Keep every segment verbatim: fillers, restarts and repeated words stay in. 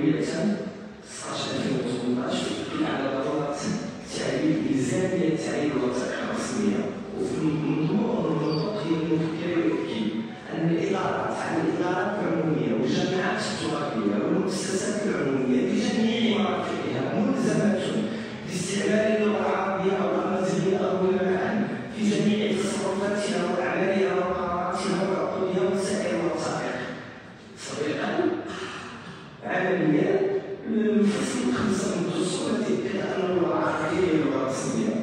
يومية ستطاش ألفين وثمنطاش كان على ضرورة تعديل ميزانية تعيين الوثائق الرسمية، وفي المنظومة والنقط هي المفكر يؤكد أن الإدارات عن الإدارات العمومية والجامعات التراثية والمؤسسات العمومية بجميع مرافقها ملزمة باستعمال اللغة العربية أو الأمازيغية أو المعان في جميع تصرفاتها وأعمالها وقراراتها وعقودها وسائر الوثائق. سابقا عمليا الفصل الخمسة من الدستور يؤكد أن اللغة العربية هي اللغة الرسمية.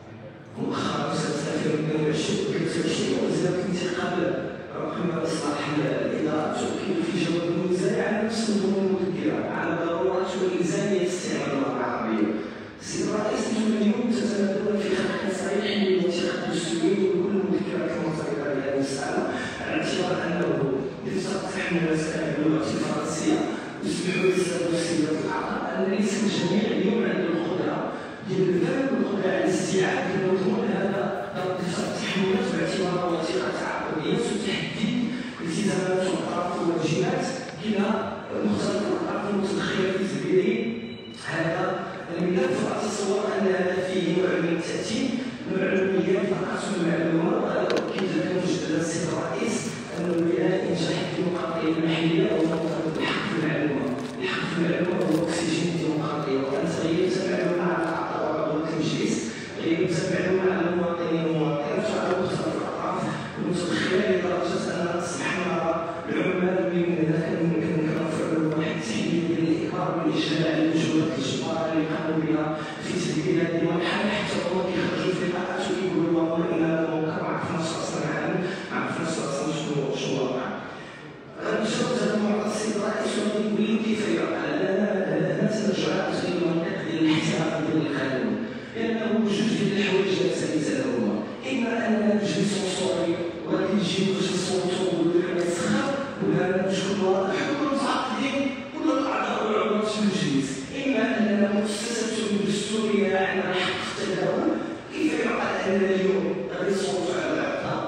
مؤخرا سنة ألفين واثنين وعشرين وزارة الانتقال رغم إصلاح الإدارات تؤكد في جواب المنزل على نفس النظم المذكرة على ضرورة وإلزامية استعمال اللغة العربية. سيد الرئيس، نحن اليوم تتمادون في خلق نصائح للانتخاب الدستوري وكل المذكرات المرتبطة بهذه المسألة، على اعتبار أنه يتفتح المسألة باللغة الفرنسية. يسمحوا لي سيد الأعضاء أن ليس الجميع اليوم عنده القدرة ديال الفهم والقدرة على الاستيعاب لمضمون هذا التحملات باعتبارها وثيقة تعاقدية تحدد التزامات وأطراف وواجبات كلا مختلف الأطراف المتدخلة في تدبير هذا الملف. وأتصور أن هذا فيه نوع من التأتيب، نوع من فقط المعلومة. وأؤكد لك مجددا سيد الرئيس أنه بناء إنجاح الديمقراطية المحلية أو مرتبط بالحق في المعلومة. الحق في المعلومة هو أكسجين الديمقراطية، وأنت غيرت المعلومة على أعضاء وعضوات المجلس، غيرت المعلومة على المواطنين والمواطنات وعلى مختلف الأطراف المتدخلة لدرجة أننا أصبحنا نرى العمال من هناك كنرفعوا واحد التحليل ديال الإكراه والإجلال على الجهود الجبارة اللي قاموا بها في تدبير هذه المرحلة، حتى هما كيخرجوا في لقاءات وكيقولوا المامور إن هذا الموقع ما عرفناش أصلا عام، ما عرفناش أصلا شنو شنو واقع. غنجاوب هذا الموضوع السيد الرئيس ونقول لهم كيف يعقل. أنا سنرجع غير المنطق ديال الاحترام ديال القانون، لأنه جوج ديال الحوايج أساسية هما، إما أننا نجلسوا نصوري وكنجيو باش نصوتوا ونقولوا حنا سخاف، ولا تكون واضح ومتعاقدين كل الأعضاء والعضوات في المجلس، إما أننا مؤسسة دستورية عندنا الحق في التداول. كيف يعقل أننا اليوم غادي نصوتوا على الأعضاء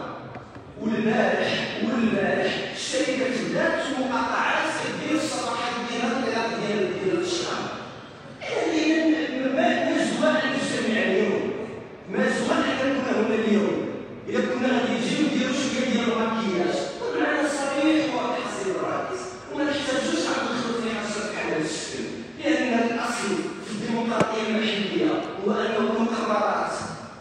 والبارح والبارح الشركات بدات مقاطعات كدير الصفحات ديالها ديال ديال الاشغال؟ يعني ما زوال على المجتمع اليوم، ما زوال حنا كنا هنا اليوم. إذا كنا غادي نجيو نديرو شويه ديال الماكياج ومعنا صريح واضح سيد الرئيس، وما نحتاجوش عاد ندخلو في نقاشات بحال هذا الشكل، لأن الأصل في الديمقراطية المحلية هو أن المقررات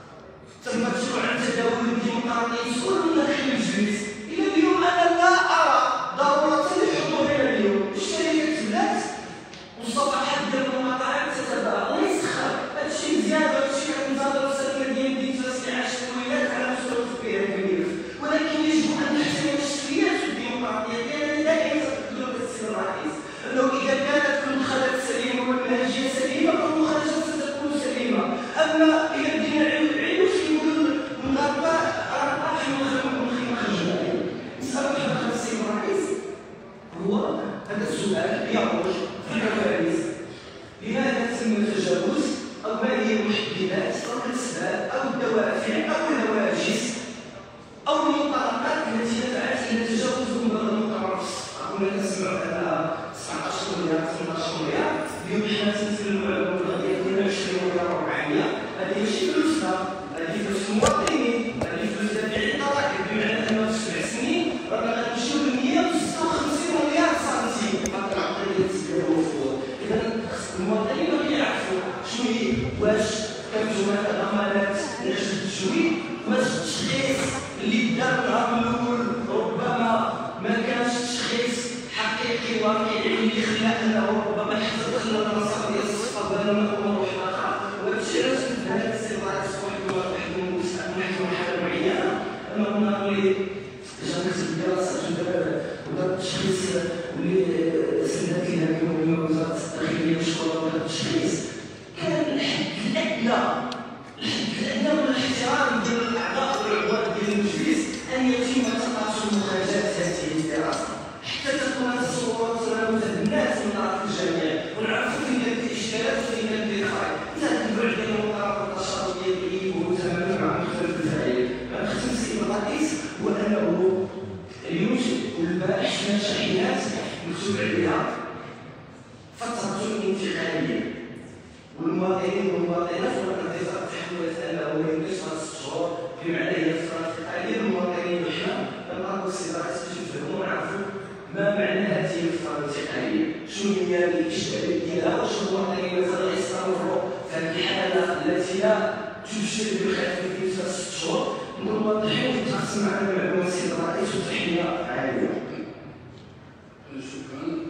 تم تشرع عن تداول الديمقراطية تكون داخل المجلس. إلى اليوم أنا لا أرى ضرورة لحضورنا اليوم. الشركات بدات والصفحات ديال المقاطعات تتباع، الله يسخر هذا الشيء مزيان، هذا الشيء كنتظر السنة ديال ديتاس اللي عاشت الولايات على مستوى فيها كبير، ولكن يجب أن نحترم الشخصيات الديمقراطية ديالنا. دائما تذكر السيد الرئيس أنه إذا كانت المدخلات سليمة والمنهجية سليمة فالمخرجات ستكون سليمة. أما إذا بدينا عيوش كيقولوا المغاربة راه طاحين وخرجوا نسأل حضرتك السيد الرئيس، هو هذا السؤال يخرج في الكواليس: لماذا تم التجاوز أو ما هي المحددات أو الأسباب أو الدوافع أو الهواجس أو المنطلقات التي دفعت إلى تجاوز المبلغ المقرر في الصفقة؟ كنا كنسمعوا على تسعطاش مليار ثمنطاش مليار، اليوم حنا تنتكلموا على المبلغ ديال اثنين وعشرين مليار وأربعمية. هذه ماشي فلوسنا، هذه فلوس المواطنين، هذه فلوس دافعين الضرائب، بمعنى أنه في سبع سنين رانا غنمشيو ل مئة وستة وخمسين مليار سنتيم هذا العقد ديال التسجيل والوفور. إذا المواطنين ما كيعرفوا شنو هي، واش كنتو ضمانات نجد التجويد، واش التشخيص اللي دار النهار الأول ربما ما كانش تشخيص حقيقي واقعي اللي خلى أنه ربما حتى دخلنا المنصب ديال الصفة بلا ما نكون نروح الآخر. وهذا الشيء علاش هذا السيد الرئيس واحد واحد واحد المرحلة معينة أنه قلنا اللي جا نكتب الدراسات ودار التشخيص واللي سندات لها كما وزارة الداخلية مشكورة بهذا التشخيص، كان الحد الأدنى الحد الأدنى من الاحترام ديال الأعضاء والعضوات ديال المجلس أن يتم تقاطع مخرجات هذه الدراسة حتى تكون التصورات متبنات من طرف الجميع، ونعرفوا فين كانت الإشكالات وفين كانت الخطأ. إذا البعد بين المقاربة النشاط ديال الإيب وهو تماما مع مختلف الفعاليات. غنختم السيد الرئيس هو أنه اليوم والبارح شفنا شاحنات مكتوب عليها فترة انتقالية، والمواطنين والمواطنات والانتظار تحولت انه يمكن ست شهور، بمعنى هي فترة انتقالية للمواطنين. وحنا كنقربوا الصداقات باش نفهموا ونعرفوا ما معنى هذه الفترة الانتقالية، شنو هي الاشكالية ديالها، واش المواطنين مازال غيستمروا في هذه الحالة التي لا تبشر بالخير في ست شهور. نكون واضحين وتقسم معنا المعلومات السي الرئيس، وتحية عالية. شكرا.